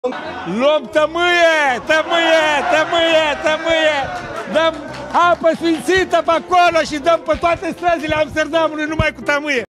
Luăm tămâie, tămâie, tămâie, tămâie. Dăm apă sfințită pe acolo și dăm pe toate străzile Amsterdamului numai cu tămâie.